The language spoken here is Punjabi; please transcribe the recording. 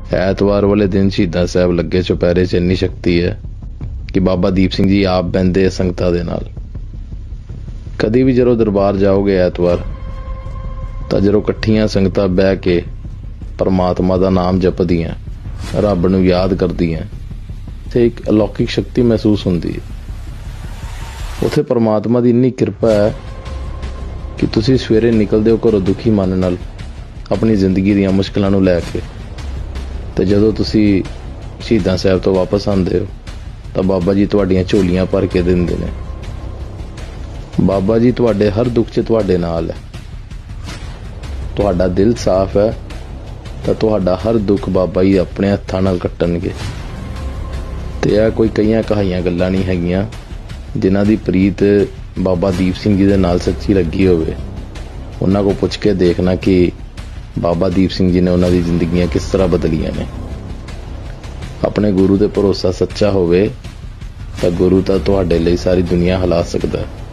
ਐਤਵਾਰ ਵਾਲੇ ਦਿਨ ਸ਼ਹੀਦਾਂ ਸਾਹਿਬ ਲੱਗੇ ਚੁਪਹਿਰੇ 'ਚ ਇੰਨੀ ਸ਼ਕਤੀ ਹੈ ਕਿ ਬਾਬਾ ਦੀਪ ਸਿੰਘ ਜੀ ਆਪ ਬਹਿੰਦੇ ਸੰਗਤਾਂ ਦੇ ਨਾਲ। ਕਦੀ ਵੀ ਜਦੋਂ ਦਰਬਾਰ ਜਾਓਗੇ ਐਤਵਾਰ, ਤਾਂ ਜਦੋਂ ਇਕੱਠੀਆਂ ਸੰਗਤਾਂ ਬਹਿ ਕੇ ਪਰਮਾਤਮਾ ਦਾ ਨਾਮ ਜਪਦੀਆਂ, ਰੱਬ ਨੂੰ ਯਾਦ ਕਰਦੀਆਂ, ਤੇ ਇੱਕ ਅਲੌਕਿਕ ਸ਼ਕਤੀ ਮਹਿਸੂਸ ਹੁੰਦੀ ਹੈ। ਉੱਥੇ ਪਰਮਾਤਮਾ ਦੀ ਇੰਨੀ ਕਿਰਪਾ ਹੈ ਕਿ ਤੁਸੀਂ ਸਵੇਰੇ ਨਿਕਲਦੇ ਹੋ ਘਰੋਂ ਦੁਖੀ ਮਨ ਨਾਲ, ਆਪਣੀ ਜ਼ਿੰਦਗੀ ਦੀਆਂ ਮੁਸ਼ਕਲਾਂ ਨੂੰ ਲੈ ਕੇ, ਤੇ ਜਦੋਂ ਤੁਸੀਂ ਸ਼ਹੀਦਾਂ ਸਾਹਿਬ ਤੋਂ ਵਾਪਸ ਆਉਂਦੇ ਹੋ ਤਾਂ ਬਾਬਾ ਜੀ ਤੁਹਾਡੀਆਂ ਝੋਲੀਆਂ ਭਰ ਕੇ ਦਿੰਦੇ ਨੇ। ਬਾਬਾ ਜੀ ਤੁਹਾਡੇ ਹਰ ਦੁੱਖ 'ਚ ਤੁਹਾਡੇ ਨਾਲ ਹੈ। ਤੁਹਾਡਾ ਦਿਲ ਸਾਫ਼ ਹੈ ਤਾਂ ਤੁਹਾਡਾ ਹਰ ਦੁੱਖ ਬਾਬਾ ਜੀ ਆਪਣੇ ਹੱਥਾਂ ਨਾਲ ਕੱਟਣਗੇ। ਤੇ ਇਹ ਕੋਈ ਕਈਆਂ ਕਹਾਈਆਂ ਗੱਲਾਂ ਨਹੀਂ ਹੈਗੀਆਂ। ਜਿਨ੍ਹਾਂ ਦੀ ਪ੍ਰੀਤ ਬਾਬਾ ਦੀਪ ਸਿੰਘ ਜੀ ਦੇ ਨਾਲ ਸੱਚੀ ਲੱਗੀ ਹੋਵੇ, ਉਹਨਾਂ ਕੋਲ ਪੁੱਛ ਕੇ ਦੇਖਣਾ ਕਿ ਬਾਬਾ ਦੀਪ ਸਿੰਘ ਜੀ ਨੇ ਉਹਨਾਂ ਦੀ ਜ਼ਿੰਦਗੀਆਂ ਕਿਸ ਤਰ੍ਹਾਂ ਬਦਲੀਆਂ ਨੇ। ਆਪਣੇ ਗੁਰੂ ਤੇ ਭਰੋਸਾ ਸੱਚਾ ਹੋਵੇ ਤਾਂ ਗੁਰੂ ਤਾਂ ਤੁਹਾਡੇ ਲਈ ਸਾਰੀ ਦੁਨੀਆ ਹਿਲਾ ਸਕਦਾ ਹੈ।